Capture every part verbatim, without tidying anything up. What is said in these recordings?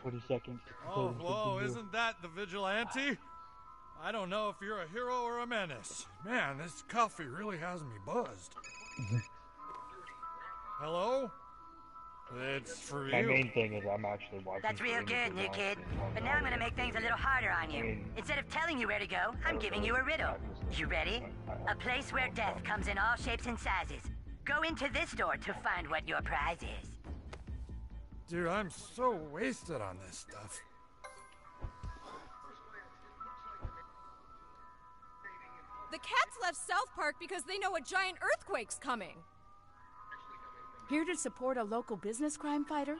twenty seconds to Oh, complete whoa, something new. isn't that the vigilante? I don't know if you're a hero or a menace. Man, this coffee really has me buzzed. Hello? It's for you. My main thing is I'm actually watching. That's real good, new kid. But now I'm gonna make things a little harder on you. Instead of telling you where to go, I'm giving you a riddle. You ready? A place where death comes in all shapes and sizes. Go into this door to find what your prize is. Dude, I'm so wasted on this stuff. The cats left South Park because they know a giant earthquake's coming. Here to support a local business crime fighter?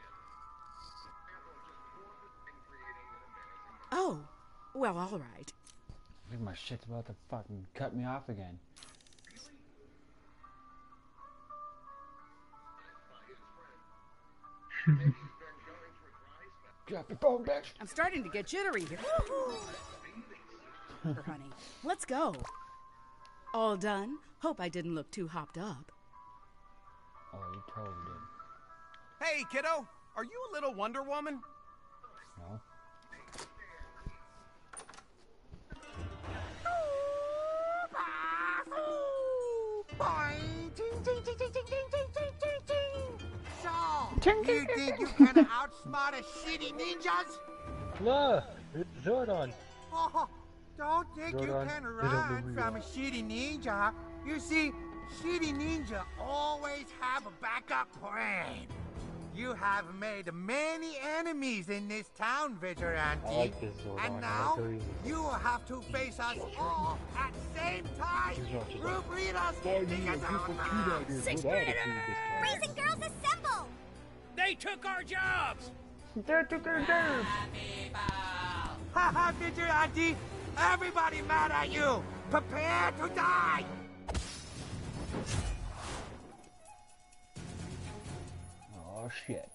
Oh, well, all right. I think my shit's about to fucking cut me off again. Drop your phone, bitch. I'm starting to get jittery here. Honey, let's go. All done? Hope I didn't look too hopped up. Oh, you totally did. Hey, kiddo, are you a little Wonder Woman? No. So, you think you can outsmart a shitty ninjas? No, it's Zordon. Oh, don't think you Zordon, can they don't run know from a shitty ninja. You see, shitty ninja always have a backup plan. You have made many enemies in this town, Vigilante. I like this Zordon. And I now, tell you. you will have to face us all at the same time. He's not just Group leaders, Why do think you it's people our treat time. ideas Sixth with graders! attitude this time? Boys and girls assemble! They took our jobs! They took our jobs! Haha, Vigilante! Everybody mad at you! Prepare to die! Oh shit.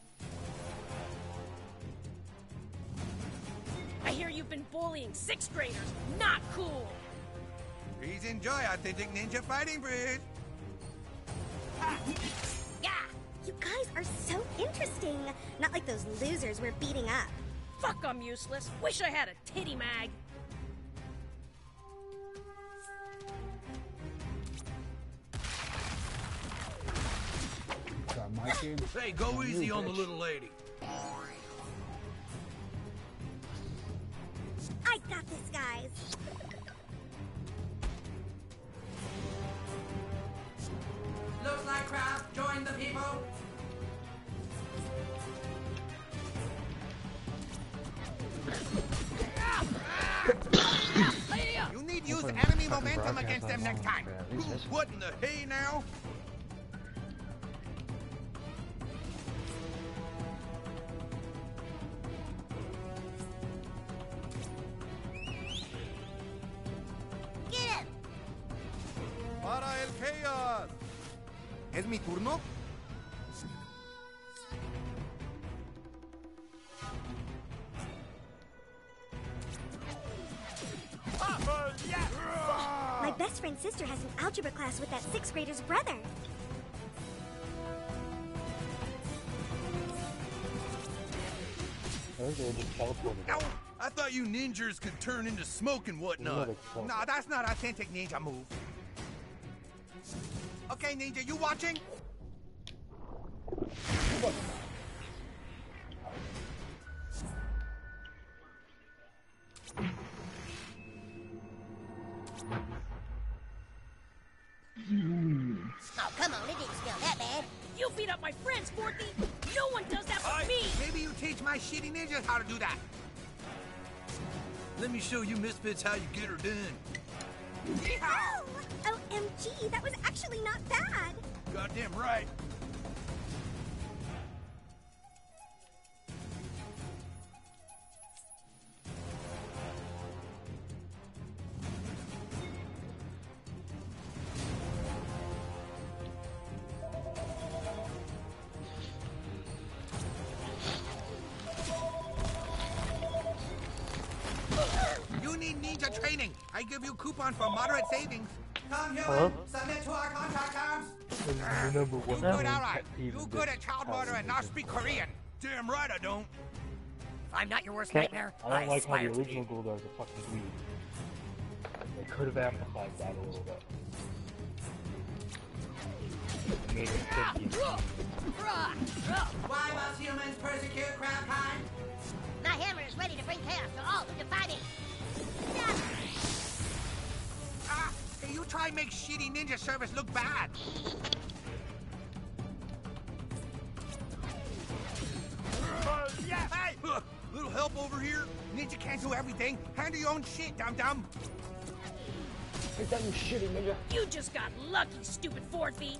I hear you've been bullying sixth graders. Not cool! Please enjoy authentic ninja fighting, Bridge! Yeah! You guys are so interesting. Not like those losers we're beating up. Fuck, I'm useless. Wish I had a titty mag. Got my team. Hey, go easy on the little lady. I got this, guys. Looks like Kraft joined the people. You need to use enemy momentum against them next time. What in the hay now? Get him! Para el chaos. ¿Es mi turno? My best friend's sister has an algebra class with that sixth grader's brother. I think they just teleported. Ow! I thought you ninjas could turn into smoke and whatnot. No, that's not authentic ninja move. Okay, ninja, you watching? Oh, come on, it didn't smell that bad. You beat up my friends, Forky! No one does that but me! Maybe you teach my shitty ninjas how to do that. Let me show you misfits how you get her done. Ow! O M G, that was actually not bad. Goddamn right. You need ninja training. I give you coupon for moderate savings. Come here, Huh? submit to our contract terms. This is the number one You good, thing all right. pet peeve You of good this at child house murder and is not this speak part. Korean. Damn right I don't. I'm not your worst Okay. nightmare. I don't like how the aspire to be. original Goldar is a fucking dweeb. They could have amplified that a little bit. Made it sentient. Why must humans persecute Crabkind? My hammer is ready to bring chaos to all who defy me. Ah, hey, you try and make shitty ninja service look bad. Uh, yeah, hey! Uh, little help over here? Ninja can't do everything. Handle your own shit, dum-dum. Take that, you shitty ninja. You just got lucky, stupid fourthy.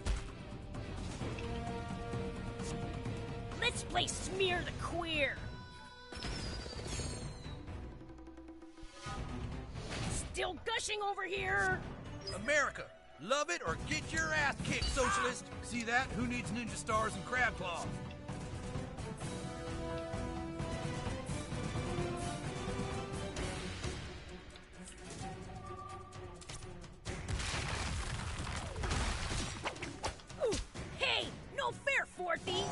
Let's play Smear the Queer. Still gushing over here. America, love it or get your ass kicked, socialist. See that? Who needs ninja stars and crab claws? Ooh, hey, no fair, fourthy.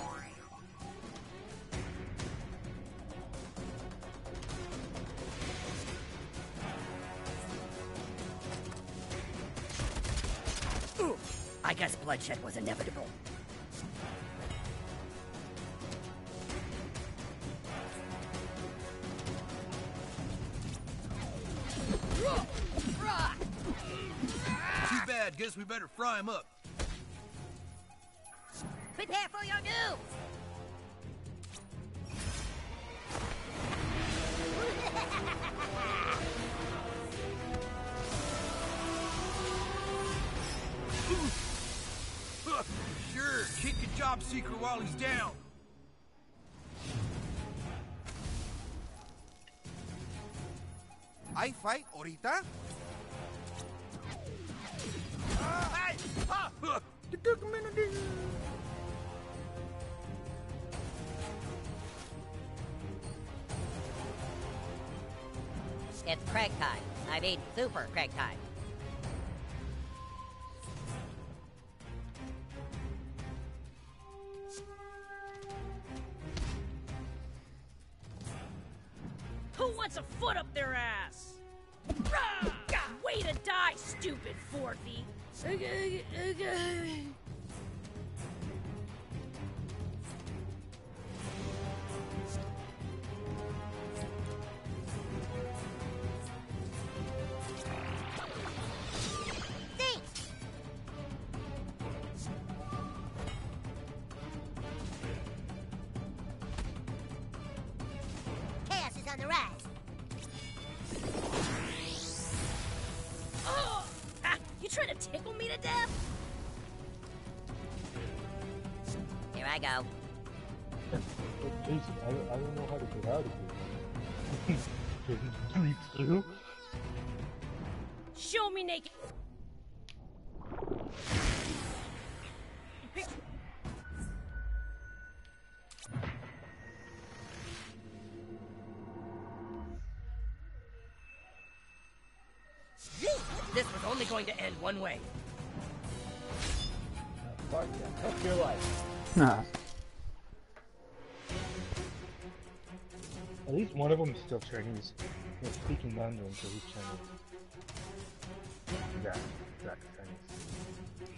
Ooh, I guess bloodshed was inevitable. Too bad. Guess we better fry him up. Prepare for your doom. Sure, kick a job seeker while he's down. I fight ahorita? Ah, hey! Ah! Uh, It's Craig time. I mean, Super Craig time. Who wants a foot up their ass? Rah! Way to die, stupid fourthy. Thanks. Chaos is on the rise. Oh! Ah, you trying to tickle me to death? Here I go. But Jason, I, I don't know how to get out of here. Breathe through. Show me naked. This was only going to end one way. Fuck yeah. Fuck your life. Nah. At least one of them is still Chinese. They're speaking Mandarin, so he's Chinese. Yeah, exactly Chinese.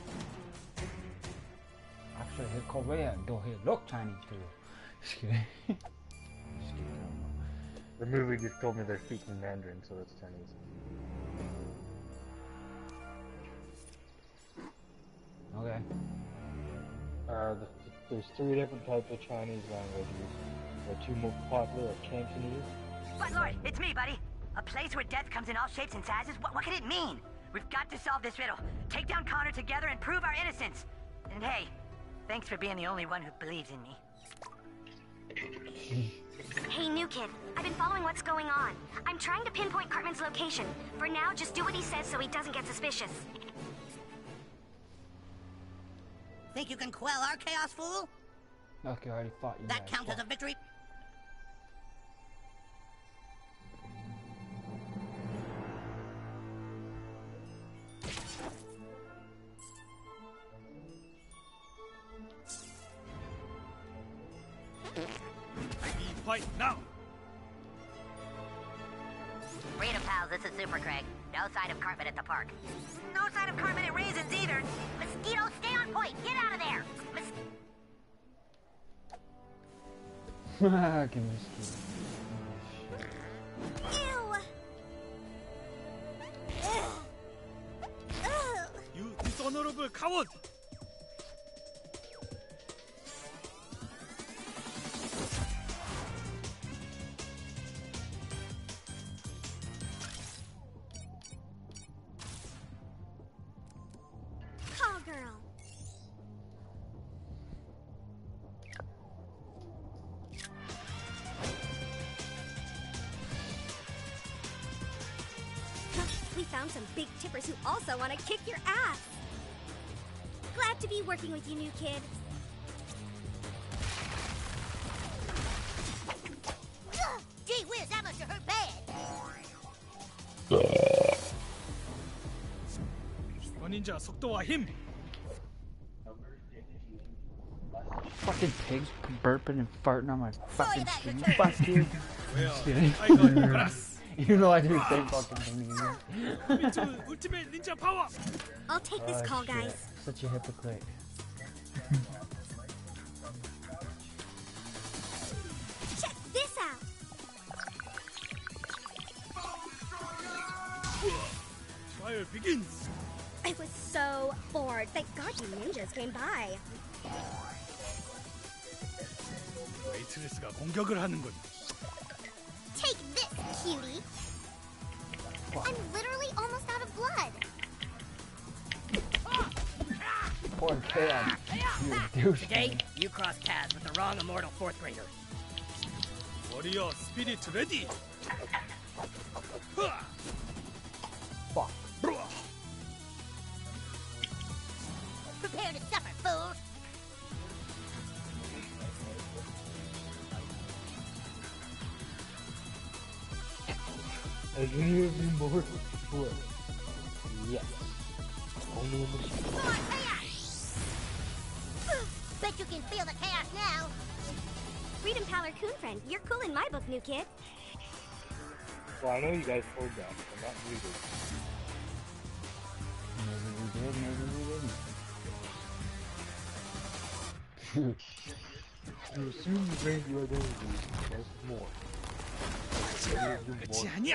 Actually, he's Korean, though he look Chinese too. Just kidding. Just kidding. The movie just told me they're speaking Mandarin, so it's Chinese. Okay. Uh, the, there's three different types of Chinese languages. The two most popular are Cantonese. But Lord, it's me, buddy. A place where death comes in all shapes and sizes? What, what can it mean? We've got to solve this riddle. Take down Connor together and prove our innocence. And hey, thanks for being the only one who believes in me. Hey, new kid. I've been following what's going on. I'm trying to pinpoint Cartman's location. For now, just do what he says so he doesn't get suspicious. Think you can quell our chaos, fool? Okay, I already fought you That guys. counts as a victory? fight now. Freedom pals, this is Super Craig. No sign of Cartman at the park. No sign of Cartman at Raisins either. Mosquito, stay on point. Get out of there. Mos- Que mosquito. Ew! You dishonorable coward! Call girl. We found some big tippers who also want to kick your ass. Glad to be working with you, new kid. Ugh, gee whiz, that must have hurt bad. 슈퍼닌자 속도와 힘! Fucking pigs burping and farting on my fucking stream. Fuck you. Well, Just kidding. I got grass. You know I do the same fucking thing to you. Me too, ultimate ninja power! I'll take this Oh, call, shit. guys. Such a hypocrite. Check this out. Trial begins! I was so bored. Thank God you ninjas came by. 웨이트레스가 공격을 하는군. Take this, cutie. I'm literally almost out of blood. Poor Chaos. You douche. Today, you crossed paths with the wrong immortal fourth grader. 워리어 스피릿 레디! Fuck. Prepare to suffer, fools. Has any of you more blood? Yes. Only in the Come on, chaos! Bet you can feel the chaos now. Freedom Pal Coon friend, you're cool in my book, new kid. Well, I know you guys heard that, but I'm not muted. Maybe we did, maybe we didn't. You assume you gained your identity, that's more. 끝이 아니야!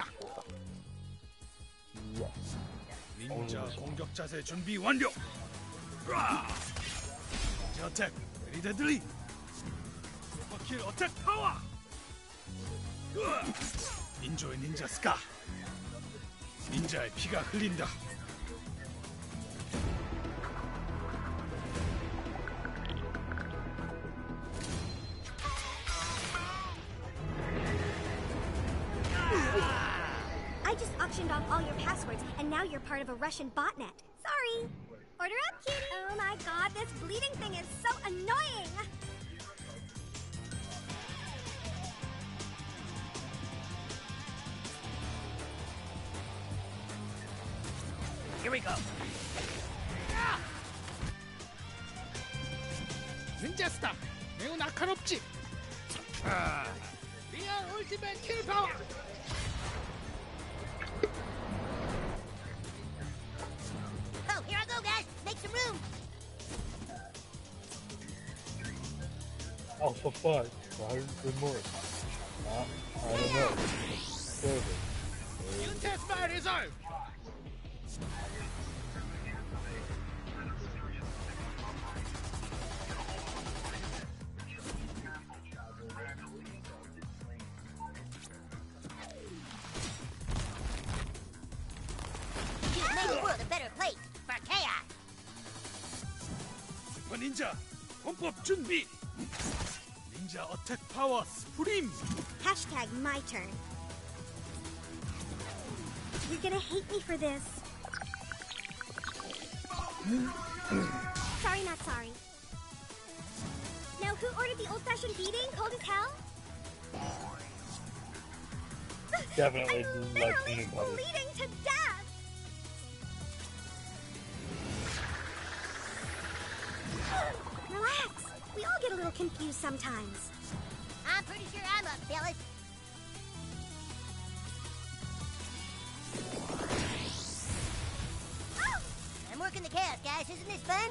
Yes. 닌자 공격 자세 준비 완료! 으아! 닌자 어택 베리 데들리! 슈퍼킬 어택 파워! 으아! 인조의 닌자 스카! 닌자의 피가 흘린다! I just auctioned off all your passwords, and now you're part of a Russian botnet. Sorry. Order up, kitty. Oh my god, this bleeding thing is so annoying. Here we go. 닌자 스타 매우 날카롭지. 아, 리얼 울티메트 킬 파워. Oh, here I go, guys. Make some room. Alpha five, Riders Remorse. Uh, I don't know. Server. 유테스 말 리졸. You've made the world a better place for chaos. 슈퍼 닌자 공법 준비! 닌자 어택 파워 스프림! Hashtag my turn. You're gonna hate me for this. Sorry, not sorry. Now, who ordered the old-fashioned beating cold as hell? Definitely I'm like literally anybody. bleeding to death. Relax. We all get a little confused sometimes. I'm pretty sure I'm a guys, isn't this fun?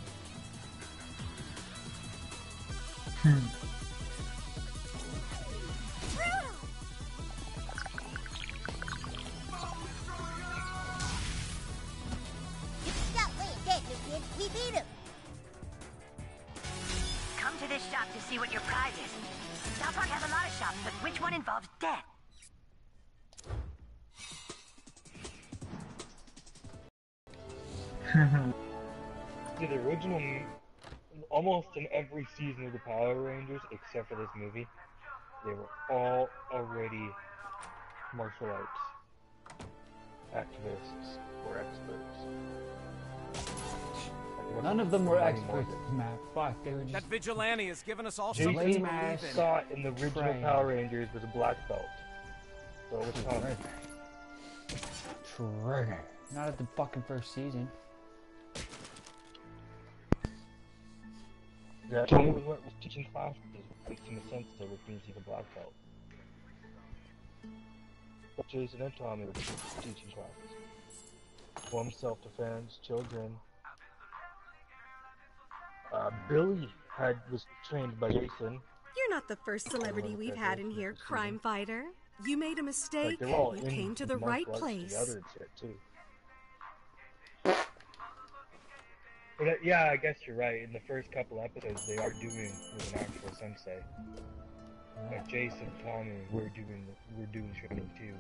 Hmm. Stop playing dead, new kid. We beat him. Come to this shop to see what your prize is. South Park has a lot of shops, but which one involves death? See, the original, almost in every season of the Power Rangers, except for this movie, they were all already martial arts activists or experts. None of them were experts, man. Fuck, they were just... That vigilante has given us all Jason something to believe in. Scott in the original Train. Power Rangers was a black belt. So it was fun. Trigger. Not at the fucking first season. Yeah, Tommy was, was teaching classes, which makes him a sensitive, which means he's a black belt. But Jason and Tommy were teaching classes. One self-defense, children. Uh, Billy had was trained by Jason. You're not the first celebrity we've had in here, crime fighter. You made a mistake. Like, they're all You in came to the martial right arts place. together and shit, too. But uh, yeah, I guess you're right. In the first couple episodes, they are doing with an actual sensei. Like Jason, Tommy, we're doing we're doing training too.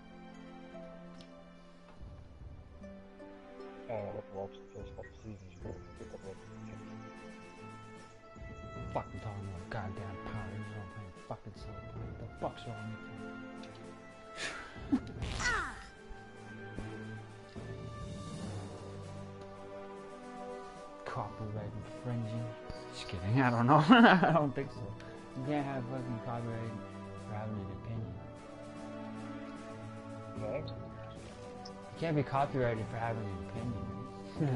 Uh, I'll have to watch the first couple seasons. You know, pick up what- Fucking talking about goddamn Power Rangers on playing fucking South Park. What the fuck's wrong with you? Copyright infringing. Just kidding, I don't know. I don't think so. You can't have fucking copyright for having an opinion. What? You can't be copyrighted for having an opinion.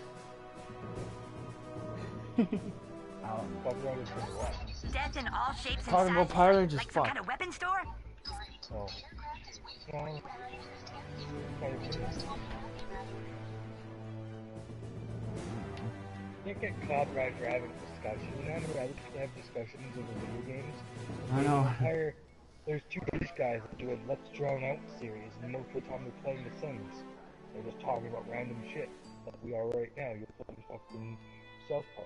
I don't know. Copyrighted for what? Death in all shapes and Talking about sizes? Power Rangers, Like some fuck. kind of weapon store? Oh. Well, you can't get copyright for having discussions. You know how many other people have discussions over video games? I know. Entire, there's two British guys that do a Let's Drown Out series, and most of the time they're playing The Sims. They're just talking about random shit, like we are right now. You're playing fucking South Park.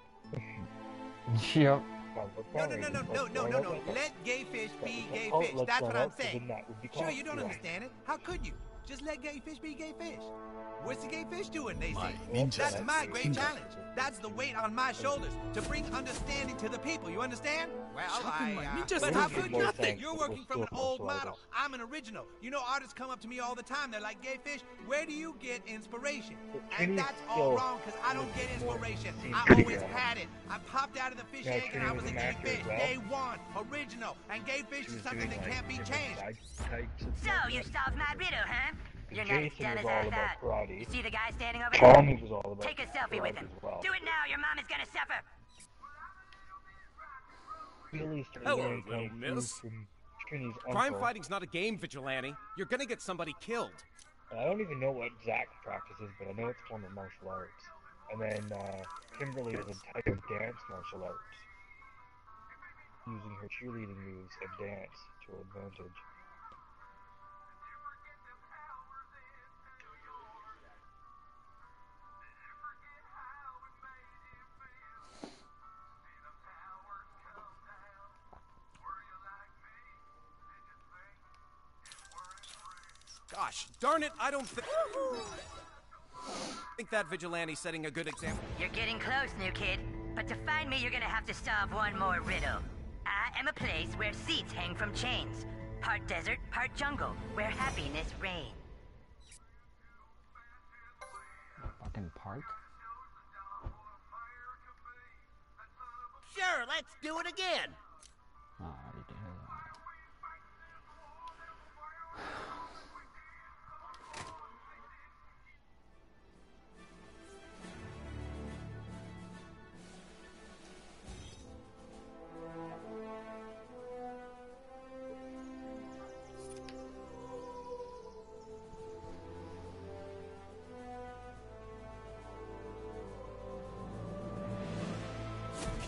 Yep. No, no, no, no, no, no, no, no. Let gay fish be gay fish. That's what I'm saying. Sure, you don't understand it. How could you? Just let gay fish be gay fish. What's the gay fish doing, they say? ninja. That's my great Ninja. challenge. That's the weight on my shoulders to bring understanding to the people. You understand? Well, I... my Uh, ninja but skills how mean could you? nothing. You're working from an old model. I'm an original. You know, artists come up to me all the time. They're like, gay fish, where do you get inspiration? And that's all wrong, because I don't get inspiration. I always had it. I popped out of the fish Yeah, egg and I was a Trini gay was an actor fish. as well. Day one. Original. And gay fish is something that can't be changed. So, you solved my riddle, huh? You're not as Jason dumb was as I all about thought. karate. You see the guy standing over there? Tommy was all about Take a selfie with karate him. as well. Do it now, your mom is gonna suffer. Billy started Hello, learning little kung fu miss. from Trini's Crime uncle. fighting's not a game, Vigilante. You're gonna get somebody killed. I don't even know what Zach practices, but I know it's a form of martial arts. And then uh, Kimberly is a type of dance martial arts, using her cheerleading moves and dance to her advantage. Gosh, darn it, I don't think... think that Vigilante's setting a good example. You're getting close, new kid. But to find me, you're gonna have to solve one more riddle. I am a place where seats hang from chains. Part desert, part jungle, where happiness reigns. Fucking park? Sure, let's do it again. Oh, I already did that.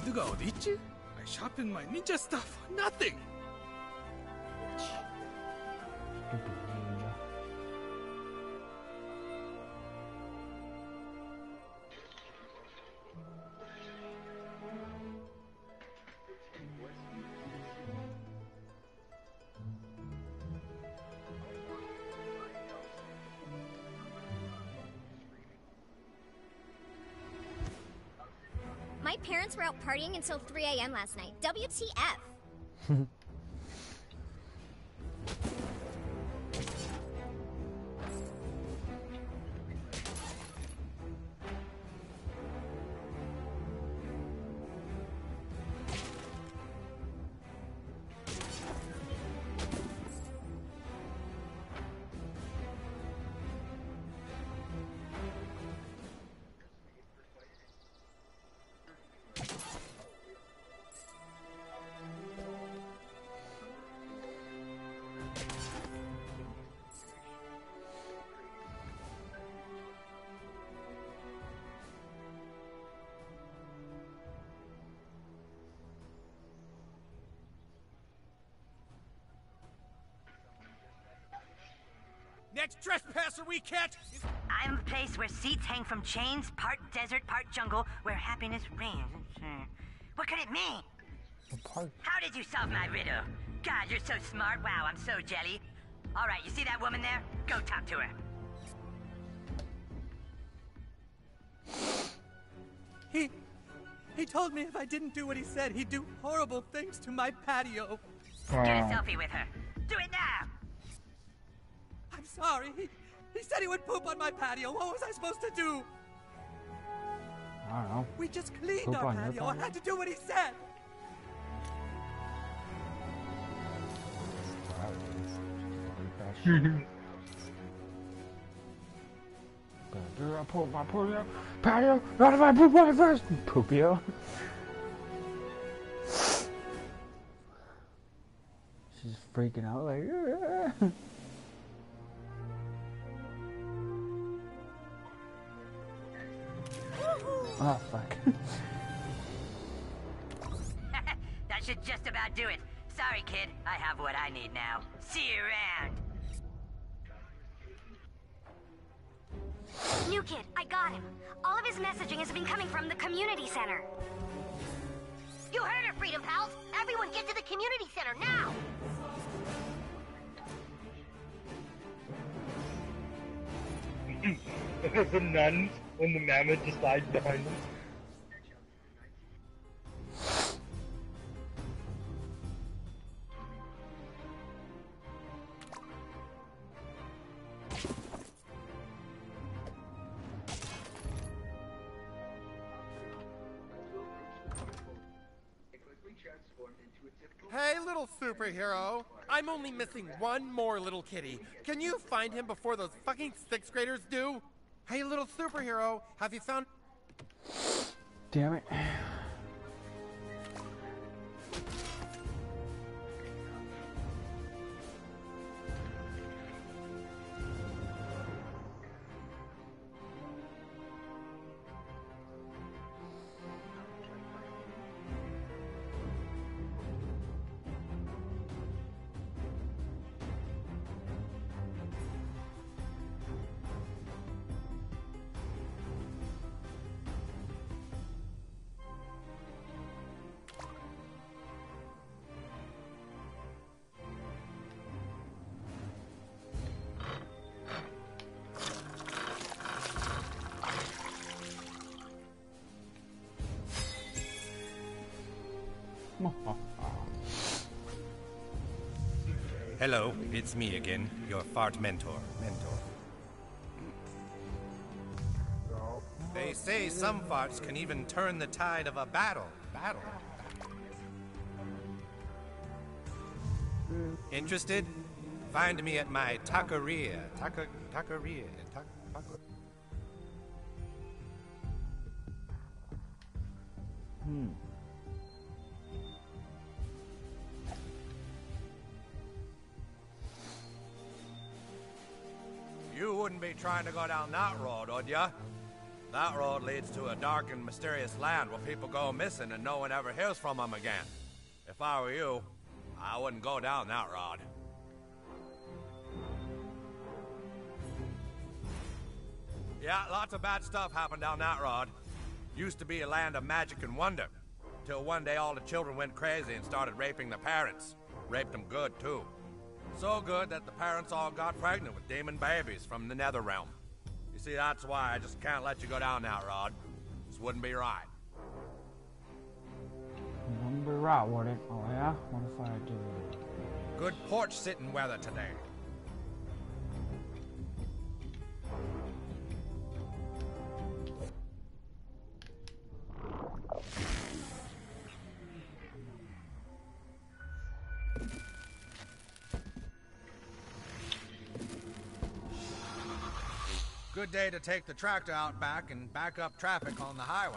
키드가 어디 있지? I sharpen my ninja stuff. Nothing. My parents were out partying until three A M last night. W T F? Next trespasser we catch is... I'm a place where seats hang from chains, part desert, part jungle, where happiness reigns. What could it mean? How did you solve my riddle? God, you're so smart. Wow, I'm so jelly. All right, you see that woman there? Go talk to her. He... he told me if I didn't do what he said, he'd do horrible things to my patio. Get a selfie with her. Do it now! I'm sorry. He, he said he would poop on my patio. What was I supposed to do? I don't know. We just cleaned Poop our on your patio. I had to do what he said. Do I poop my patio? Patio? Not if I poop on it first! Poopio. She's freaking out like... Oh, fuck. That should just about do it. Sorry, kid. I have what I need now. See you around. New kid, I got him. All of his messaging has been coming from the community center. You heard her, Freedom Pals. Everyone get to the community center now. The nuns, when the mammoth just died behind them. Hey, little superhero. I'm only missing one more little kitty. Can you find him before those fucking sixth graders do? Hey, little superhero, have you found... Damn it. Hello, it's me again, your fart mentor. Mentor. They say some farts can even turn the tide of a battle. Battle. Interested? Find me at my taqueria. Taco, taqueria. Ta, taco. Hmm. You wouldn't be trying to go down that road, would ya? That road leads to a dark and mysterious land where people go missing and no one ever hears from them again. If I were you, I wouldn't go down that road. Yeah, lots of bad stuff happened down that road. Used to be a land of magic and wonder. Till one day all the children went crazy and started raping their parents. Raped them good, too. So good that the parents all got pregnant with demon babies from the nether realm. You see, that's why I just can't let you go down that road. This wouldn't be right. Wouldn't be right, would it? Oh yeah? What if I do? Good porch sitting weather today. Good day to take the tractor out back and back up traffic on the highway.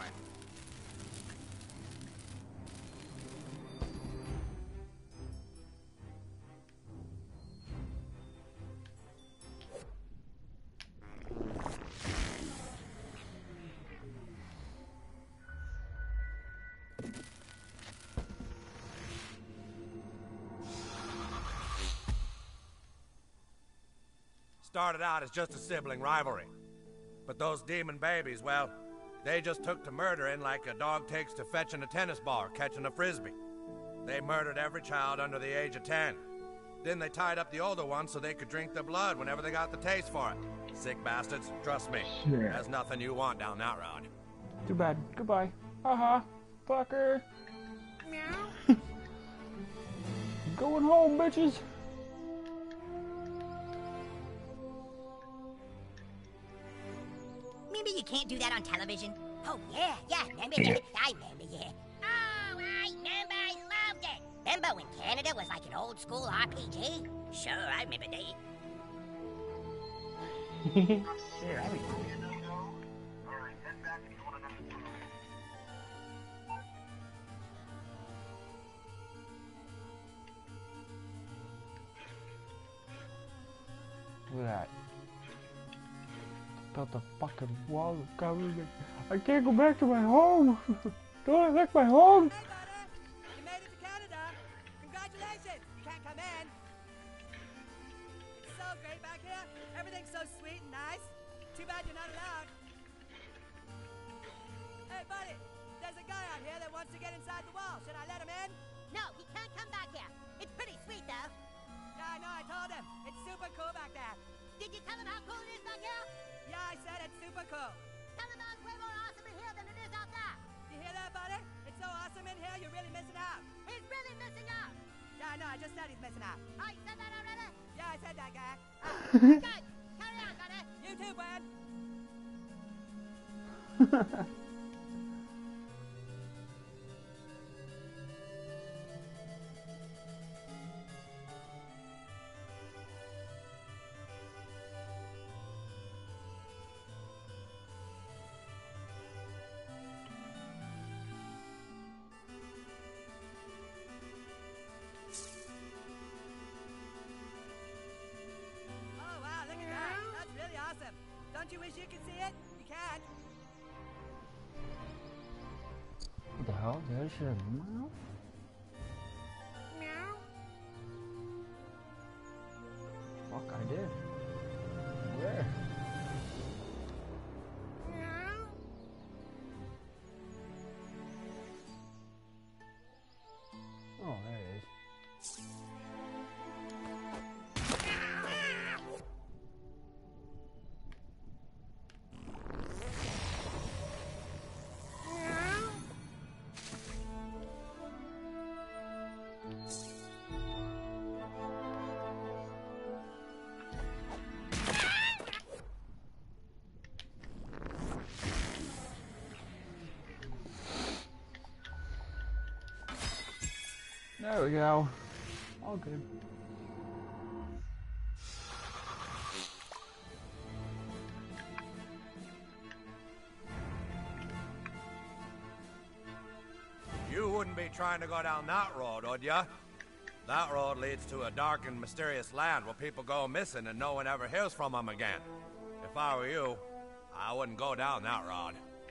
Started out as just a sibling rivalry. But those demon babies, well, they just took to murdering like a dog takes to fetching a tennis ball or catching a frisbee. They murdered every child under the age of ten. Then they tied up the older ones so they could drink their blood whenever they got the taste for it. Sick bastards, trust me. Yeah. There's nothing you want down that road. Too bad. Goodbye. Haha. Fucker. Meow. Going home, bitches. Maybe you can't do that on television. Oh, yeah, yeah, remember that? I remember, yeah. Oh, I remember, I loved it. Remember when Canada was like an old school R P G? Sure, I remember that. Sure, I remember. Look at that. Got the fucking wall covering me. I can't go back to my home. Don't I like my home? Hey, buddy! You made it to Canada! Congratulations! You can't come in! It's so great back here. Everything's so sweet and nice. Too bad you're not allowed. Hey, buddy! There's a guy out here that wants to get inside the wall. Should I let him in? No, he can't come back here. It's pretty sweet, though. Yeah, I know, I told him. It's super cool back there. Did you tell him how cool it is back here? Yeah, I said it's super cool. Tell him it's way more awesome in here than it is out there. You hear that, buddy? It's so awesome in here, you're really missing out. He's really missing out. Yeah, I know, I just said he's missing out. Oh, you said that already? Yeah, I said that, guy. Oh. Good. Carry on, buddy. You too, bud. Don't you wish you could see it? You can't. What the hell? Did I share a mouth? Meow. Fuck, I did. Where? Meow. Oh, there it is. There we go. All good. You wouldn't be trying to go down that road, would ya? That road leads to a dark and mysterious land where people go missing and no one ever hears from them again. If I were you, I wouldn't go down that road.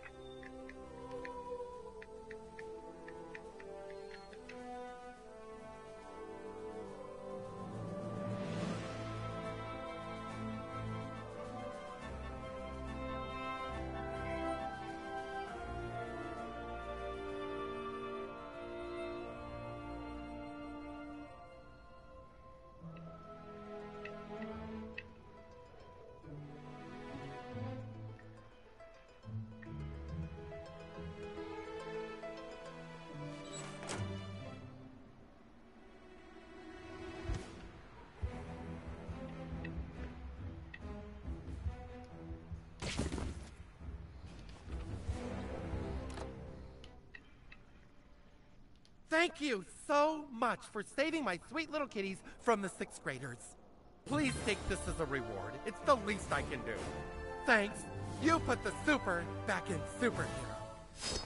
Thank you so much for saving my sweet little kitties from the sixth graders. Please take this as a reward. It's the least I can do. Thanks. You put the super back in superhero.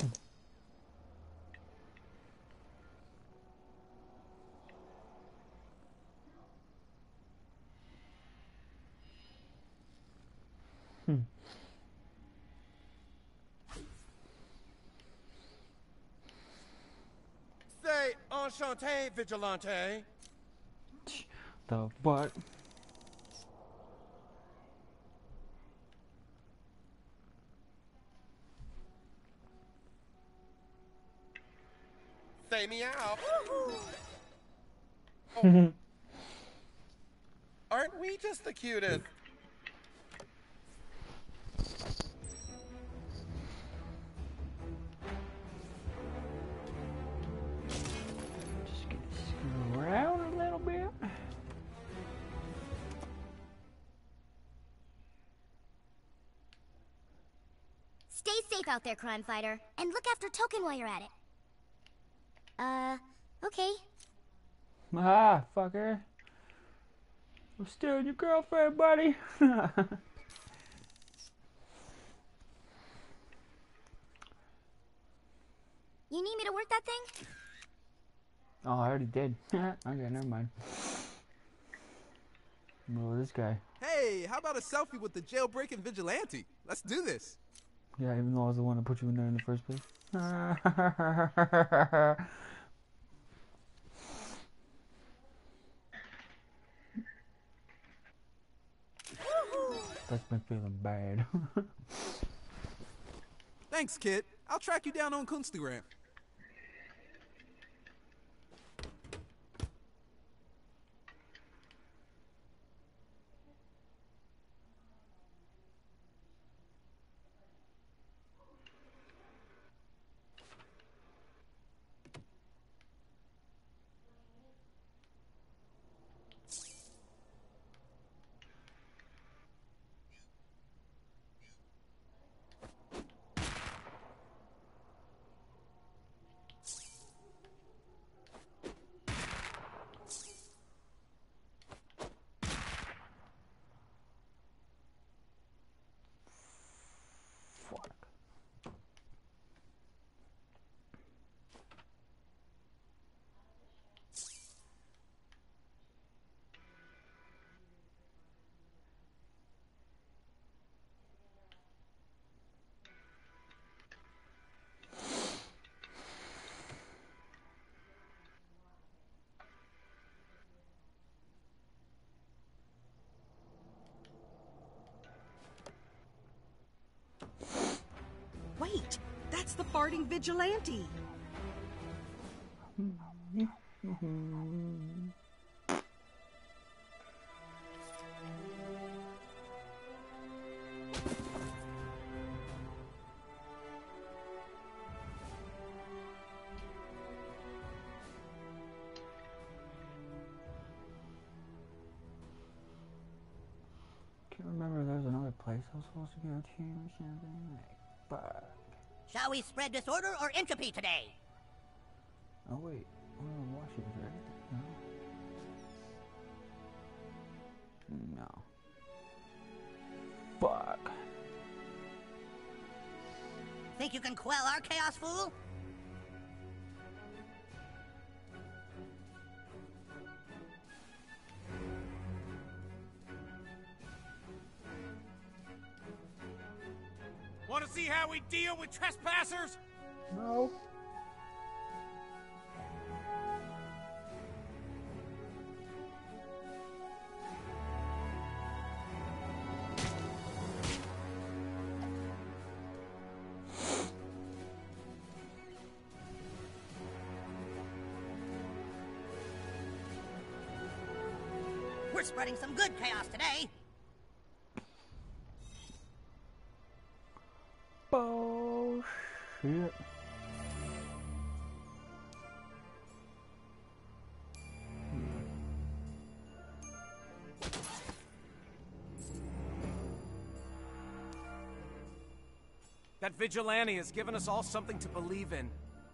Hmm. Say enchanté, vigilante. The what? Say me out. Oh. Aren't we just the cutest? Just get screw around a little bit. Stay safe out there, crime fighter, and look after Token while you're at it. Uh, okay. Ah, fucker. I'm stealing your girlfriend, buddy. You need me to work that thing? Oh, I already did. Okay, never mind. Oh, this guy. Hey, how about a selfie with the jailbreaking vigilante? Let's do this. Yeah, even though I was the one that put you in there in the first place. That's me feeling bad. Thanks, kid. I'll track you down on Kunstagram. Wait, that's the farting vigilante. Can't remember if there's another place I was supposed to go to or something. Like, fuck. Shall we spread disorder or entropy today? Oh wait, we're in Washington, right? No. No. Fuck. Think you can quell our chaos, fool? see how we deal with trespassers? No. We're spreading some good chaos today. Bullshit. That vigilante has given us all something to believe in.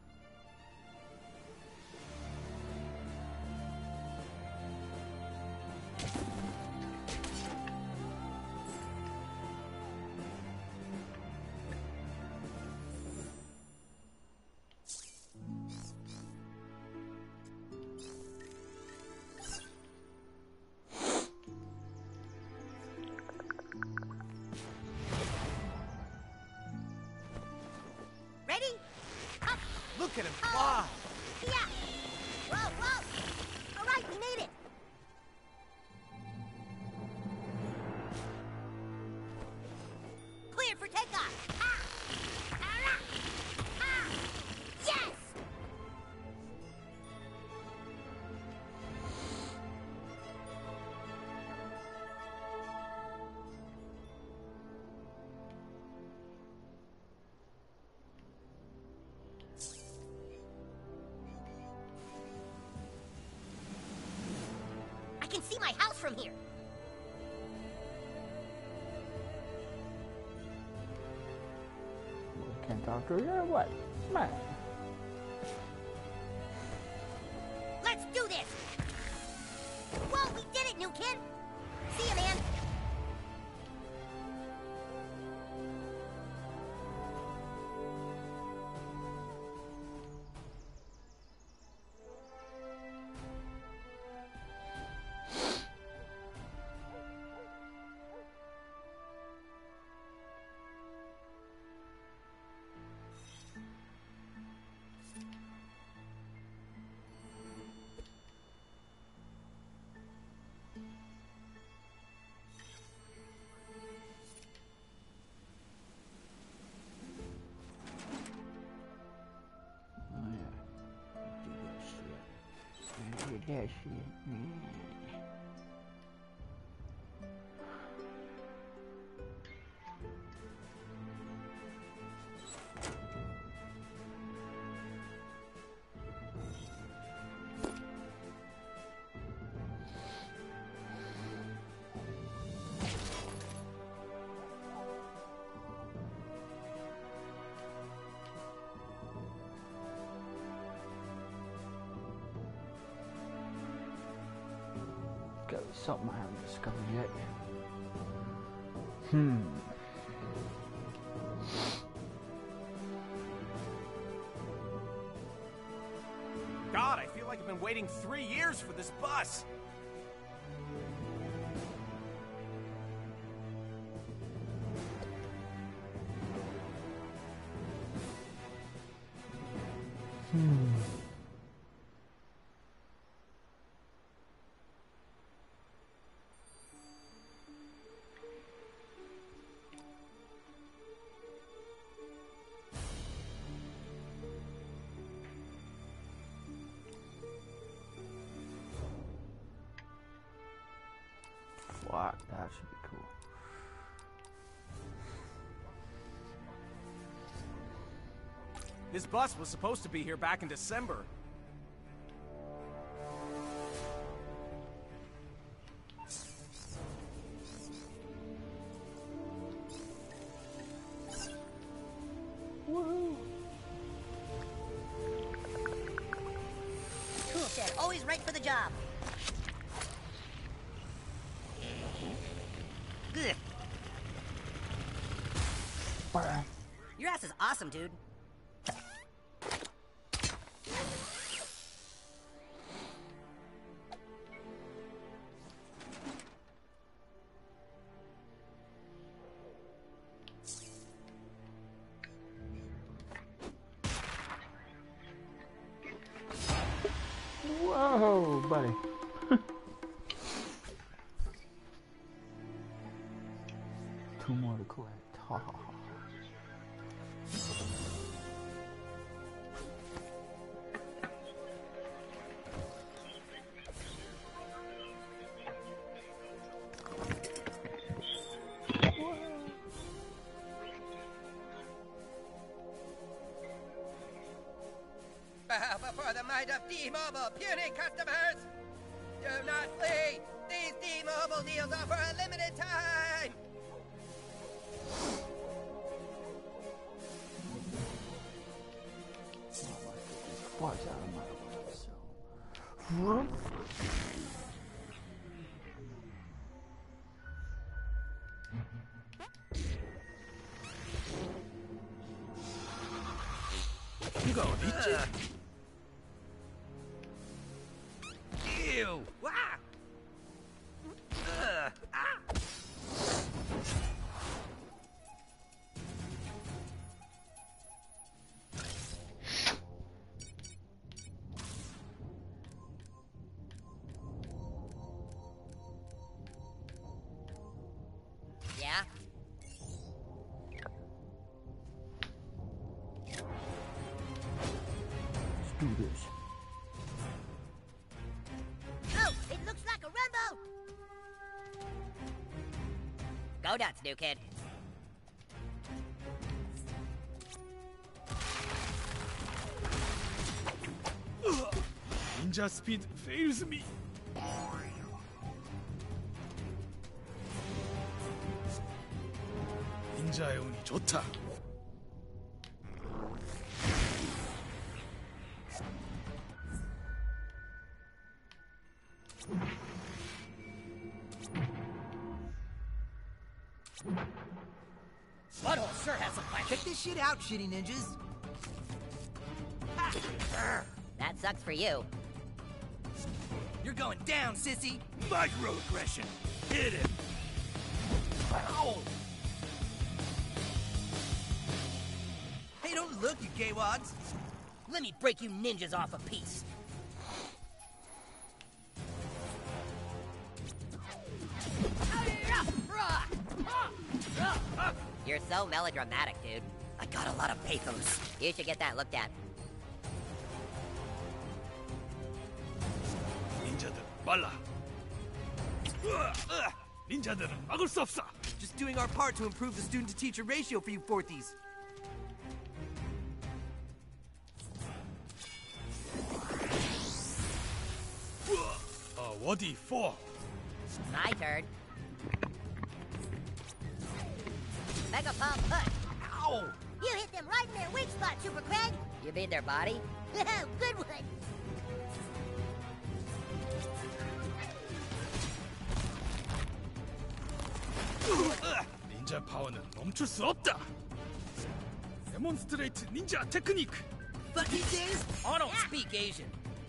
Ready? Up. Look at him fly! Yeah. Whoa, whoa. All right, we made it. Cleared for takeoff. Ah. Ah. Ah. Yes. I can see my house from here. Can't talk to her or what? Man. Let's do this. Whoa, we did it, new kid. See you, man. That shit, man. Gotta be something I haven't discovered yet. Hmm. God, I feel like I've been waiting three years for this bus. Hmm. Fuck, that should be cool. This bus was supposed to be here back in December. Woohoo! Tool shed, always right for the job. Ugh. Your ass is awesome, dude. buddy. Two more to collect. Ha ha ha. Bow before the might of D-Mobile, puny customers! Do not flee! These D-Mobile deals are for a limited time! Watch out of my way, so. 이거 어딨지? Ew! Wah! Ugh! Ah! Yeah? Let's do this. Oh, it looks like a Rumbo! Go nuts, new kid. Ninja speed fails me. 닌자의 운이 좋다. Butthole sure has some fun. Check this shit out, shitty ninjas. That sucks for you. You're going down, sissy. Microaggression. Hit him. Ow! Hey, don't look, you gay wads. Let me break you ninjas off a piece. You're so melodramatic, dude. I got a lot of pathos. You should get that looked at. 닌자들 빨라. 닌자들은 막을 수 없어. Just doing our part to improve the student-to-teacher ratio for you fourthies. 어, 워디 four. My turn. Mega Pump Push. Ow! You hit them right in their weak spot, Super Craig. You mean their body? Good one. 닌자 파워는 멈출 수 없다. 데몬스트레이트 닌자 테크니크. But these days, I don't speak Asian.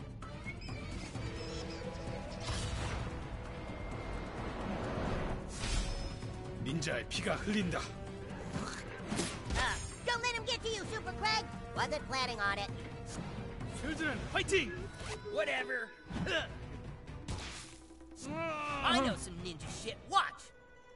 닌자의 피가 흘린다. Uh, don't let him get to you, Super Craig. Wasn't planning on it. Children, fighting! Whatever. I know some ninja shit. Watch.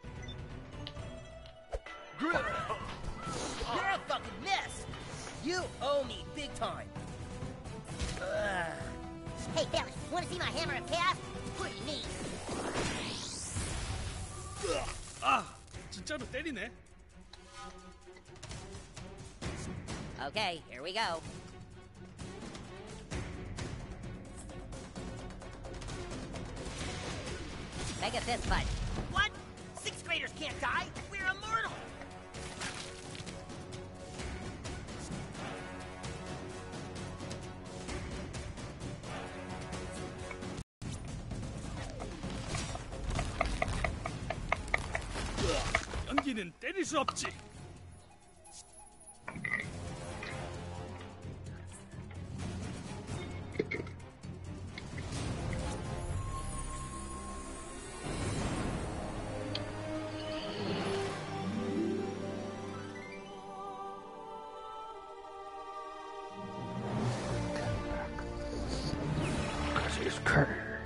You're a fucking mess. You owe me big time. Ugh. Hey, fellas, want to see my hammer of chaos? Pretty neat. 아, 진짜로 때리네. Okay, here we go. Mega fist punch. What? Sixth graders can't die. We're immortal. 연기는 때릴 수 없지. Curse.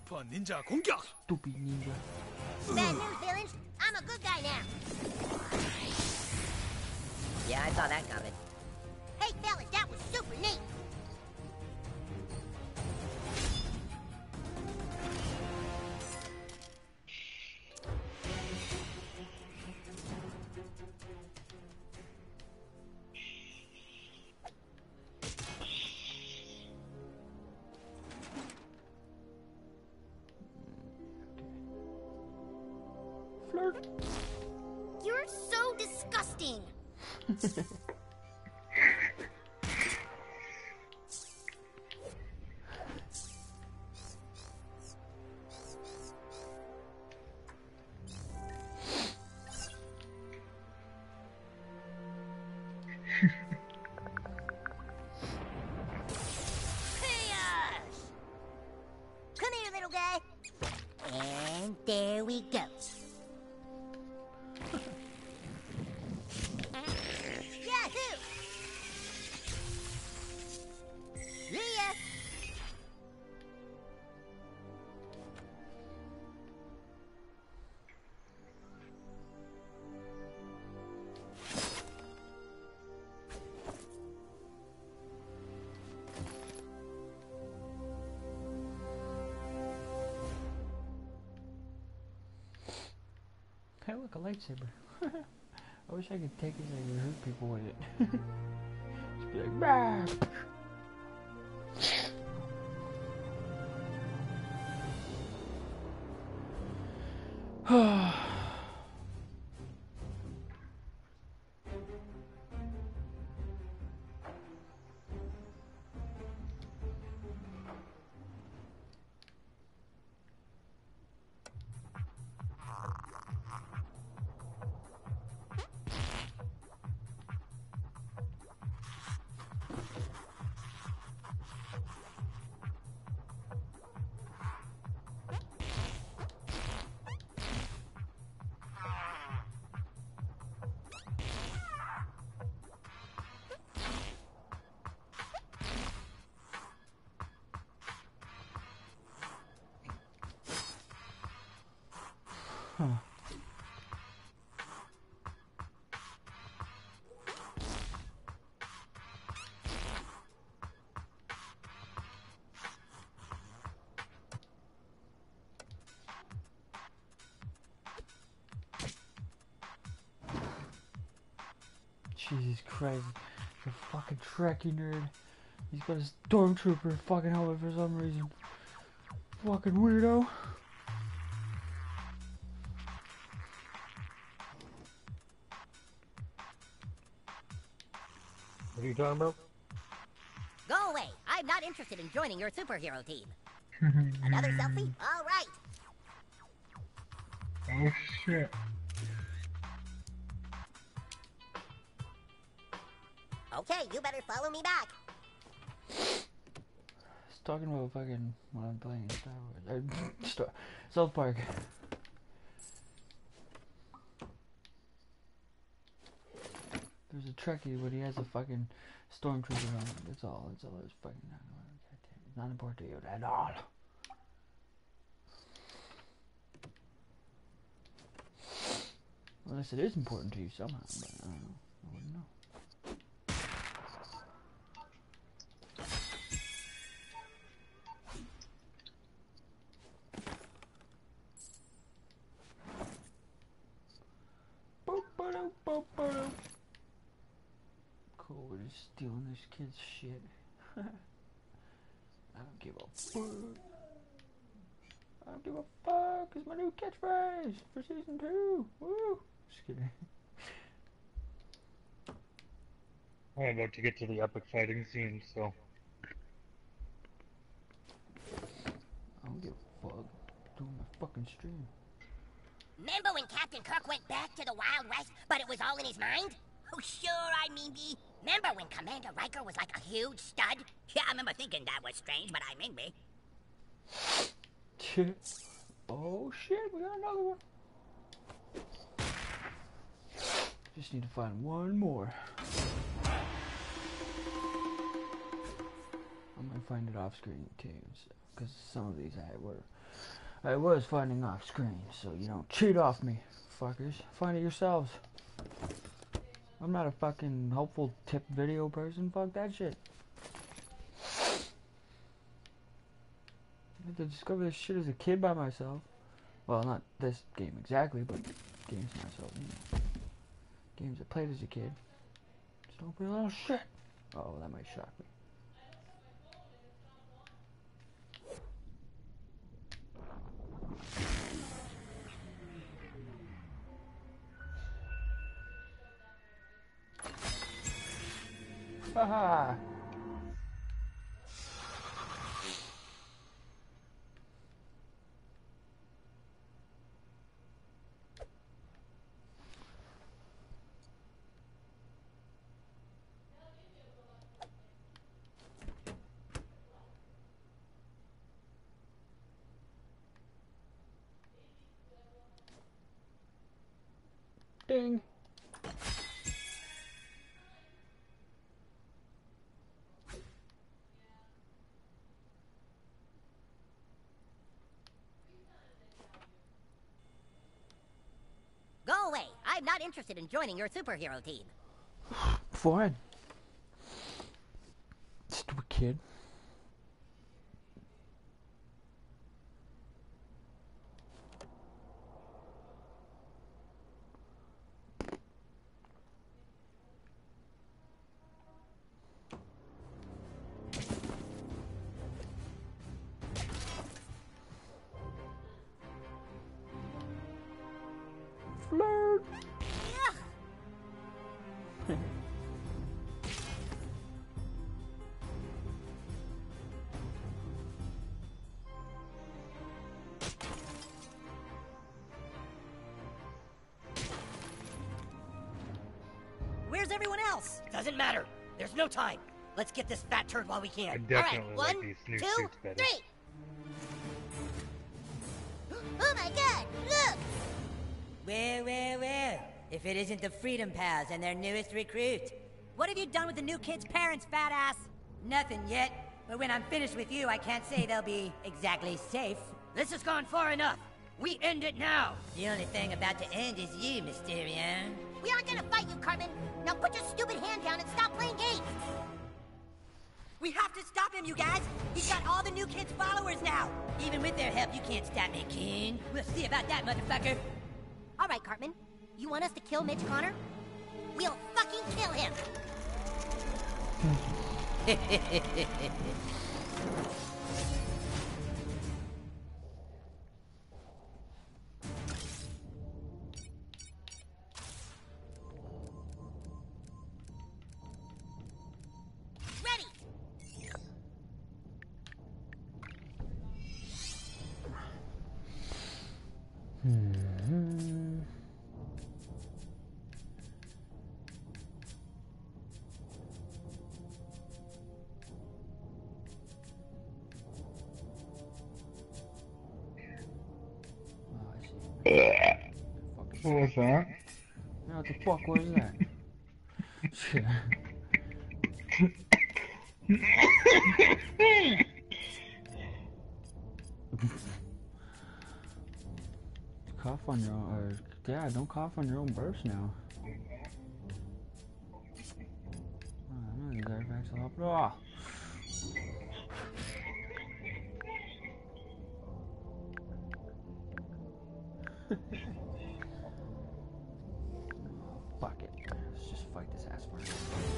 슈퍼 닌자 공격! Stupid ninja. Bad news, villains. I'm a good guy now. Yeah, I saw that coming. Hey, fellas, that was super neat. You're so disgusting. Come here, little guy. And there we go. Yahoo! See ya! Hey, look, a lightsaber. I wish I could take it and hurt people with it. Just be like, bah! Huh. Jesus Christ, the fucking Trekkie nerd. He's got a stormtrooper fucking helmet for some reason. Fucking weirdo. What are you talking about? Go away. I'm not interested in joining your superhero team. Another selfie? All right. Oh shit. Okay, you better follow me back. He's talking about fucking when I'm playing Star Wars. Uh, Star South Park. There's a Trekkie, but he has a fucking stormtrooper on it. That's all. That's all. It's fucking not. It's not important to you at all. Unless it is important to you somehow, but I don't know. I wouldn't know. Cool, we're just stealing this kid's shit. I don't give a fuck. I don't give a fuck. It's my new catchphrase for season two. Woo! Just kidding. I'm about to get to the epic fighting scene, so. I don't give a fuck. I'm doing my fucking stream. Remember when Captain Kirk went back to the Wild West, but it was all in his mind? Oh, sure, I mean, me. Remember when Commander Riker was like a huge stud? Yeah, I remember thinking that was strange, but I mean me. Oh shit, we got another one. Just need to find one more. On my find it off screen too, because so, some of these I were, I was finding off screen. So you don't cheat off me, fuckers. Find it yourselves. I'm not a fucking helpful tip video person. Fuck that shit. I had to discover this shit as a kid by myself. Well, not this game exactly, but games myself. You know. Games I played as a kid. Just don't be a little shit. Oh, that might shock me. Haha. Ding. Go away. I'm not interested in joining your superhero team. Fine. Stupid kid. Flirt. Where's everyone else? Doesn't matter. There's no time. Let's get this fat turd while we can. I All definitely right, like one, these new two, suits better. three. Oh my God! Look. Well, well, well. If it isn't the Freedom Pals and their newest recruit. What have you done with the new kid's parents, fat ass? Nothing yet. But when I'm finished with you, I can't say they'll be exactly safe. This has gone far enough. We end it now. The only thing about to end is you, Mysterion. We aren't gonna fight you, Cartman. Now put your stupid hand down and stop playing games. We have to stop him, you guys! He's got all the new kids' followers now! Even with their help, you can't stop me, King. We'll see about that, motherfucker. All right, Cartman. You want us to kill Mitch Connor? We'll fucking kill him! Hmm. What was that? What the fuck was that? Shit. Cough on your own, or yeah, don't cough on your own burps now. Oh, I know these artifacts will help. Oh. Fuck it. Let's just fight this ass first.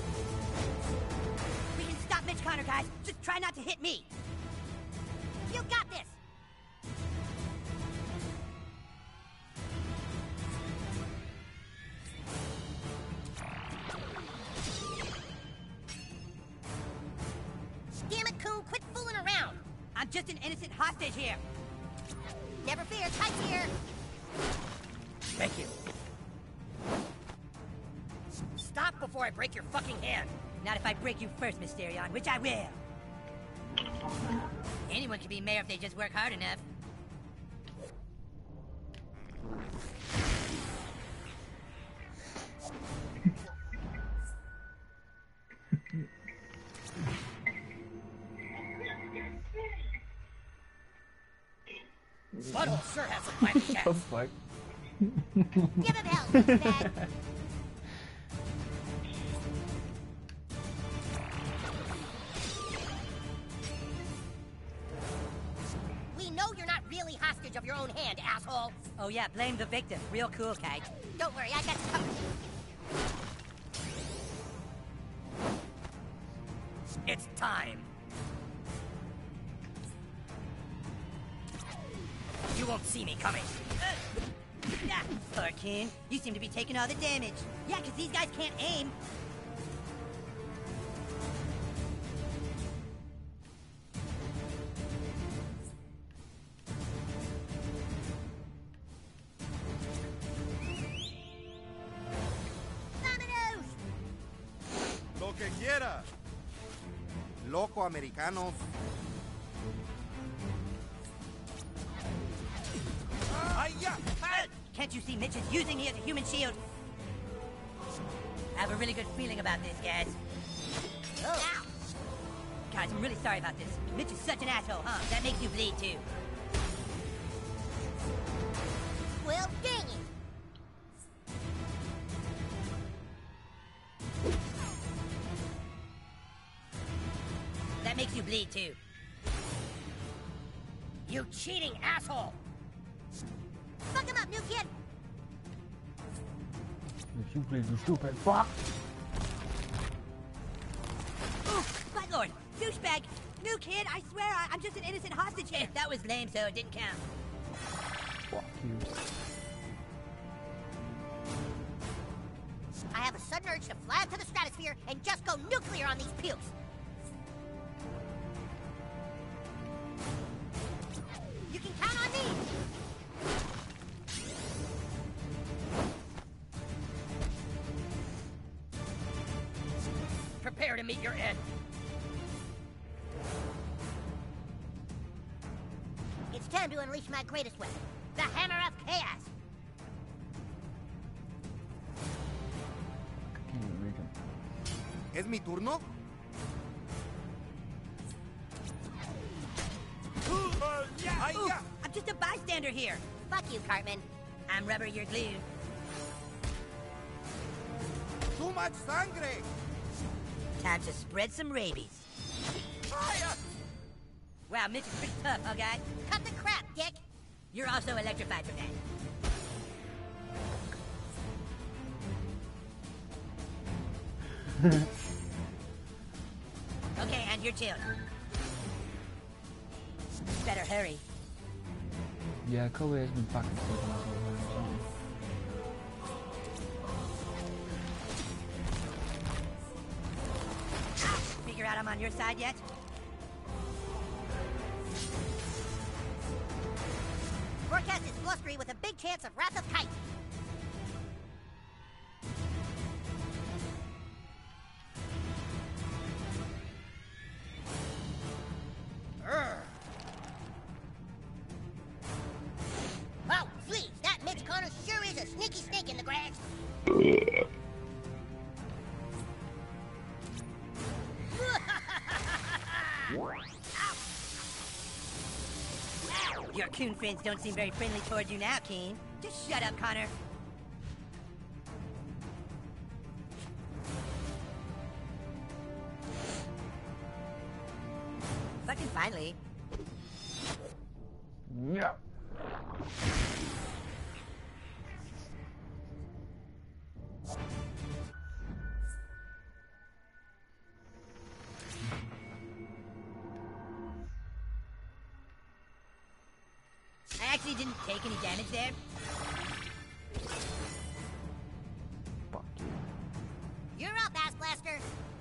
We can stop Mitch Connor, guys. Just try not to hit me. You got this! Damn it, Coon, quit fooling around! I'm just an innocent hostage here. Never fear, Kite's here! Thank you. Stop before I break your fucking hand! Not if I break you first, Mysterion, which I will. Anyone can be mayor if they just work hard enough. sure has some quacky The chats. fuck? Give him hell, douchebag. We know you're not really hostage of your own hand, asshole. Oh yeah, blame the victim. Real cool, Kite. Don't worry, I got you covered. It's time. You won't see me coming. Uh, yeah, Thorkin, you seem to be taking all the damage. Yeah, because these guys can't aim. Lo que quiera. Loco americanos. Hi-ya! Uh, can't you see Mitch is using me as a human shield? I have a really good feeling about this, guys. Oh. Guys, I'm really sorry about this. Mitch is such an asshole, huh? That makes you bleed, too. Well, dang it. That makes you bleed, too. You cheating asshole! Fuck him up, new kid! You please, you stupid fuck! Oof, my lord! Douchebag! New kid, I swear I, I'm just an innocent hostage here. That was lame, so it didn't count. Fuck you. I have a sudden urge to fly up to the stratosphere and just go nuclear on these pukes. You can count on me! Prepare to meet your end. It's time to unleash my greatest weapon, the Hammer of Chaos. Can't even read him. ¿Es mi turno? Oof, I'm just a bystander here. Fuck you, Cartman. I'm rubber, you're glue. Too much sangre! Time to spread some rabies. Fire! Wow, Mitch is pretty tough, huh, guy? Cut the crap, dick! You're also electrified from that. Okay, and you're chilled. Better hurry. Yeah, Kobe has been fucking taking us over. Figure out I'm on your side yet? Forecast is blustery with a big chance of Wrath of Kite. Wow, please, that Mitch Connor sure is a sneaky snake in the grass. Your coon friends don't seem very friendly toward you now, Keen. Just shut up, Connor. Fucking finally. Yeah. I actually didn't take any damage there. Fuck you. You're up, Ass Blaster.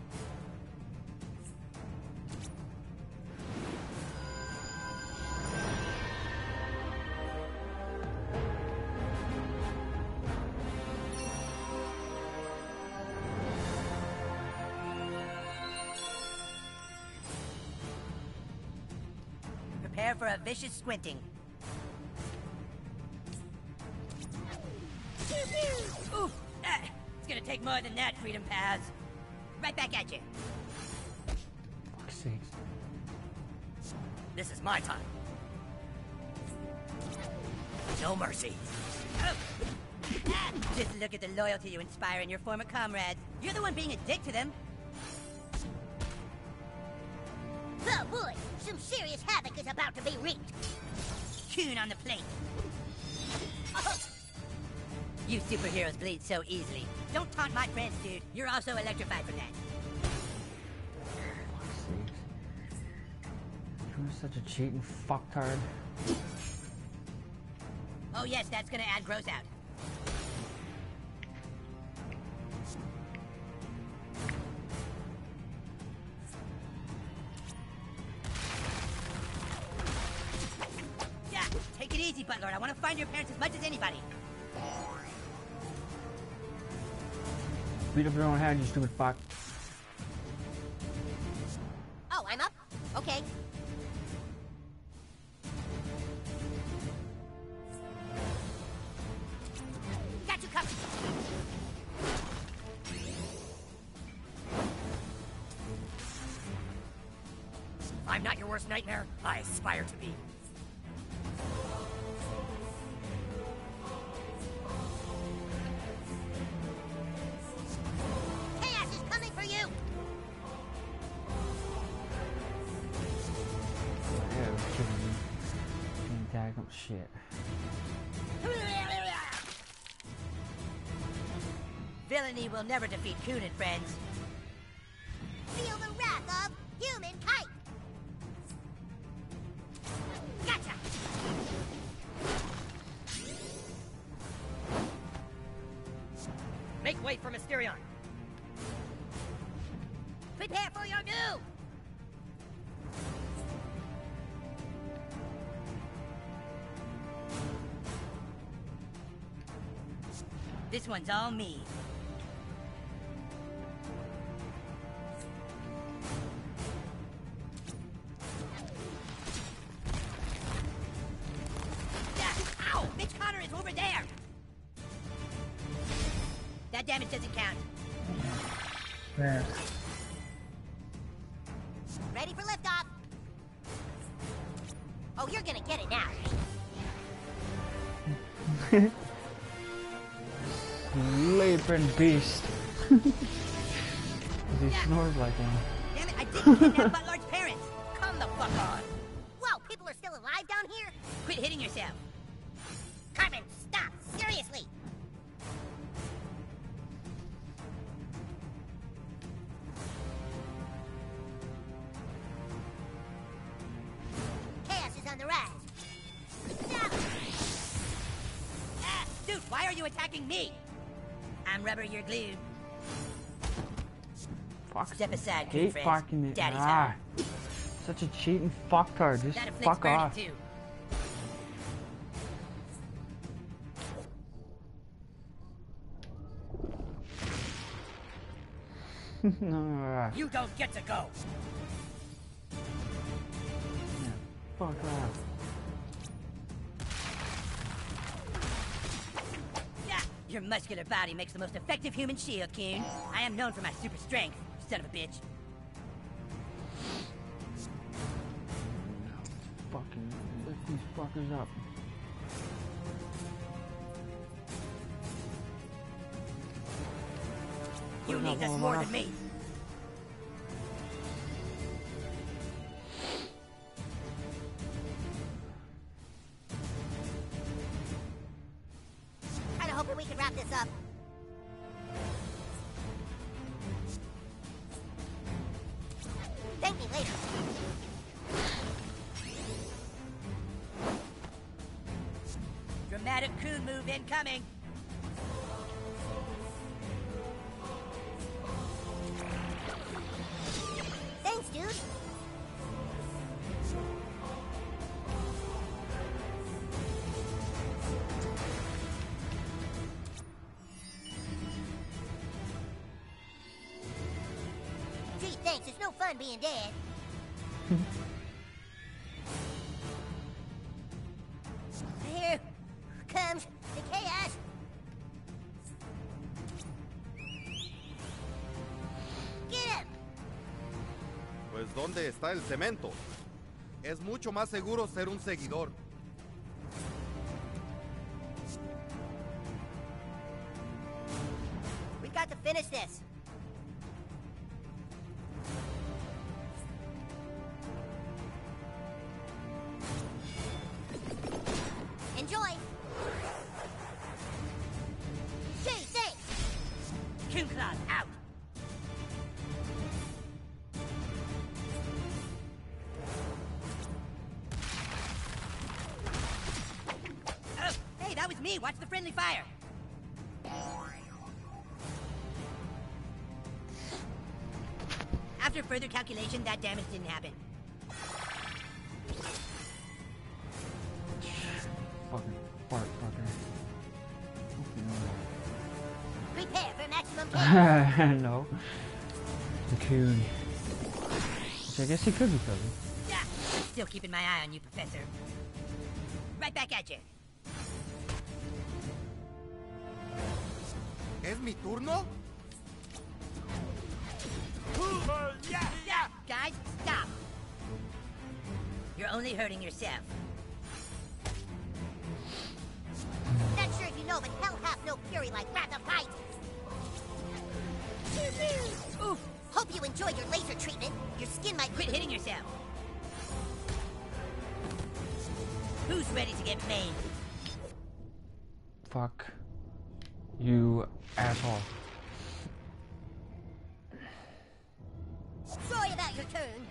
Prepare for a vicious squinting. Oof! Ah, it's gonna take more than that, Freedom Paths. Right back at you. Fuck's sakes. This is my time. No mercy. Oh. Ah, just look at the loyalty you inspire in your former comrades. You're the one being a dick to them. Oh boy, some serious havoc is about to be wreaked. Coon on the plate. Oh. You superheroes bleed so easily. Don't taunt my friends, dude. You're also electrified from that. You're such a cheating fucktard. Oh yes, that's gonna add gross out. Yeah, take it easy, Buttlord. I want to find your parents as much as anybody. Beat up your own head, you stupid fuck. Oh, I'm up? Okay. Got you covered. I'm not your worst nightmare. I aspire to be. Chaos is coming for you. Yeah, we're kidding me. Can't tag him. Shit. Villainy will never defeat Coon and friends. Feel the wrath of Human Kite. Gotcha. Make way for Mysterion. Prepare for your doom. This one's all me. Ow! Mitch Connor is over there! That damage doesn't count. Yeah. Ready for liftoff. Oh, you're gonna get it now. Sleeping beast. He Yeah. snores like one. Damn it, I didn't kidnap Buttlord's parents! Come the fuck on! Whoa, people are still alive down here? Quit hitting yourself! Cartman, stop! Seriously! Chaos is on the rise. Stop! Ah, dude, why are you attacking me? I'm rubber, you're glued. Fuck. Step aside, Hate good friends. fucking it. Daddy's Ah. Such a cheating fucktard. Just That afflicts fuck burning off. too. No. You don't get to go. Fuck off. Yeah, your muscular body makes the most effective human shield, Coon. I am known for my super strength, son of a bitch. Fucking lift these fuckers up. You Put it need up, us hold more on. than me. Kinda hoping we could wrap this up. Thank me later. Dramatic Coon move incoming. Thanks, dude. Gee, thanks. It's no fun being dead. Here comes the chaos. Get him! Pues ¿dónde está el cemento? Es mucho más seguro ser un seguidor. Excuse me, watch the friendly fire. After further calculation, that damage didn't happen. Fucking fart fucker. Prepare for maximum pain. No. The coon. Which I guess he could be covered. Yeah, I'm still keeping my eye on you, Professor. Right back at you. ¿Es mi turno? Yeah, yeah. Guys, stop. You're only hurting yourself. Not sure if you know, but hell hath no fury like Wrath of Titans. Oof. Hope you enjoyed your laser treatment. Your skin might quit hitting yourself. Who's ready to get maimed? Fuck you, asshole. Sorry about your turn.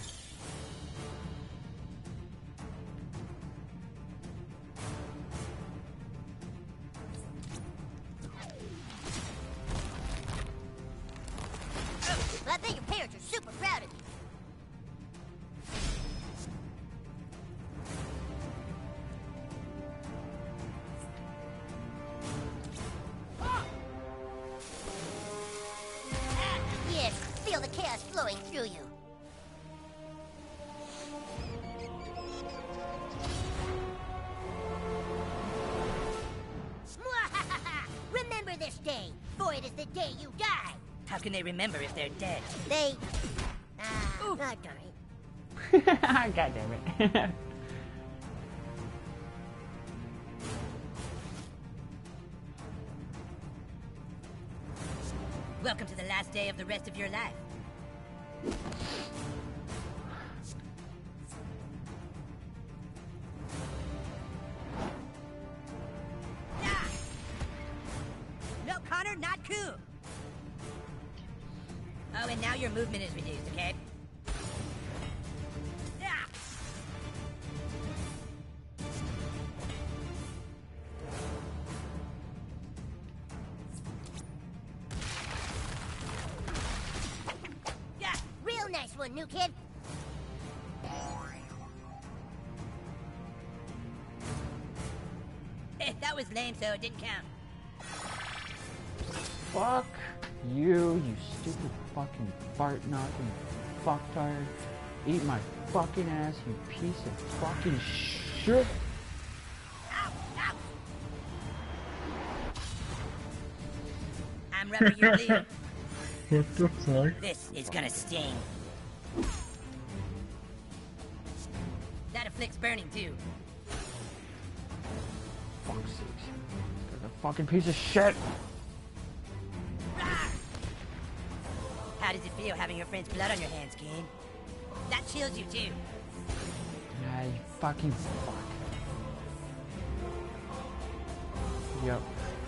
I bet your parents are super proud of you. Ah! Yes, feel the chaos flowing through you. Remember this day, for it is the day you die. How can they remember if they're dead? They... Ah, uh, God darn it. God damn it. Welcome to the last day of the rest of your life. Ah! No, Connor, not cool. Oh, and now your movement is reduced, okay? Ah! Yeah, real nice one, new kid. That was lame, so it didn't count. Fuck you, you stupid fucking fart knocking fucktard. Eat my fucking ass, you piece of fucking shit. I'm rubber, your lead. What the fuck? This is gonna sting. That afflicts burning too. Fuck's sakes. You're a fucking piece of shit. How does it feel having your friend's blood on your hands, kid? That chills you too. Nah, you fucking fuck. Yep.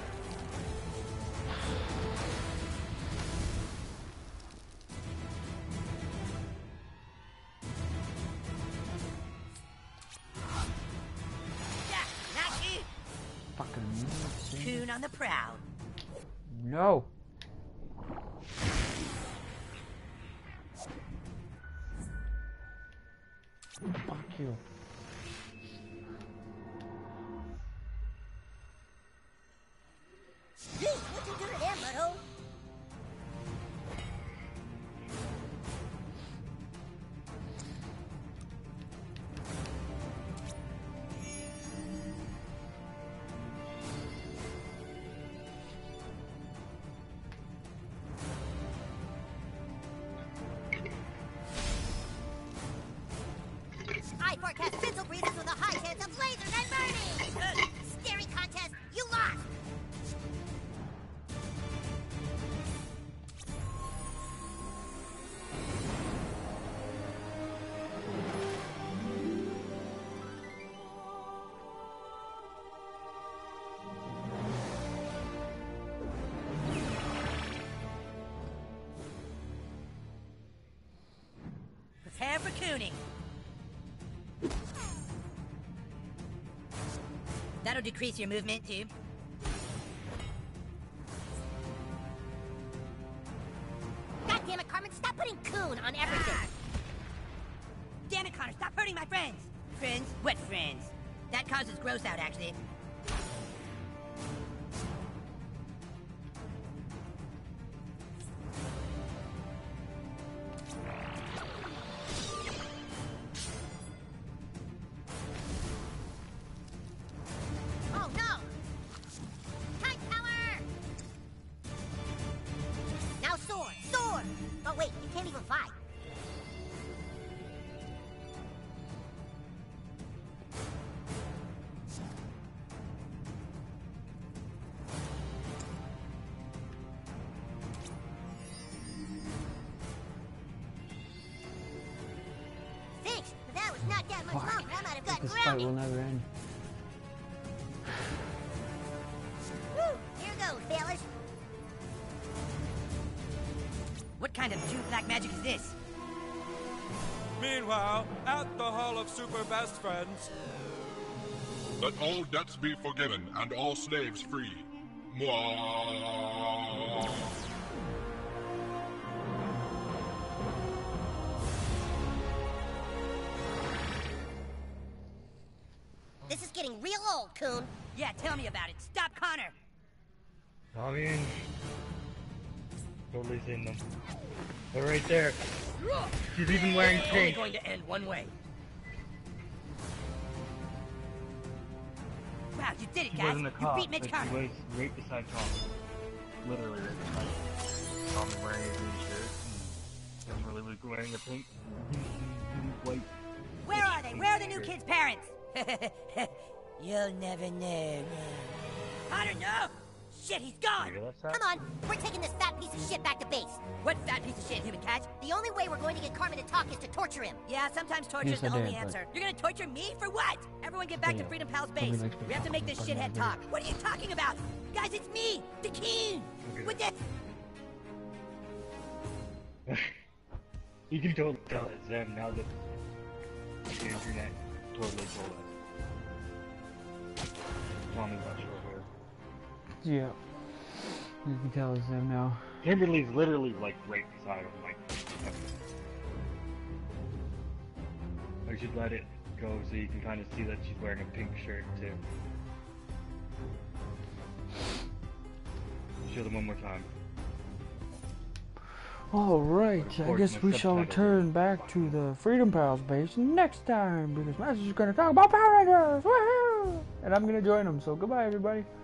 Yeah, not you. Fucking Coon on the prowl. No. Fuck you. Hey, what you doing there, butthole? I forecast pencil breezes with a high chance of laser and burning! Staring contest, you lost! Prepare for cooning. That'll decrease your movement, too. God damn it, Carmen, stop putting coon on everything. Damn it, Connor, stop hurting my friends. Friends? What friends? That causes gross out, actually. Oh no! Time power! Now sword, sword! Oh wait, you can't even fight. Thanks, but that was not that much longer. I might have got This fight grounded. will never end. Woo! Here goes, fellas. What kind of true black magic is this? Meanwhile, at the Hall of Super Best Friends. Let all debts be forgiven and all slaves free. Mwah. This is getting real old, Coon. Yeah, tell me about it. Stop Connor. I mean, totally seen them. They're right there. She's even wearing It's only pink. going to end one way. Wow, you did it, She guys. wasn't a You cop, beat Mitch but Connor. she was right beside Tom. Literally right beside him. Tom wearing a green shirt. And Kimberly was wearing a pink, white. Where are they? Where are the new kids' parents? You'll never know. Connor, no! Shit, he's gone! Come on, we're taking this fat piece of shit back to base. What fat piece of shit, human catch? The only way we're going to get Carmen to talk is to torture him. Yeah, sometimes torture Yes, is the I only did, but- answer. You're gonna torture me for what? Everyone get back Yeah, to Freedom Pal's somebody base. likes to We have to make this fucking shithead fucking talk. What are you talking about? Guys, it's me, the king! With the... You can totally tell it's them now that the internet totally told us. Tommy's not sure where. Yeah. You can tell it's them now. Kimberly's literally like right beside him, like. I should let it go so you can kind of see that she's wearing a pink shirt too. Show them one more time. Alright, Of I course, guess my we shall subtitle. return back to the Freedom Pals base next time because Master's is going to talk about Power Rangers! Woohoo! And I'm going to join them, so goodbye everybody.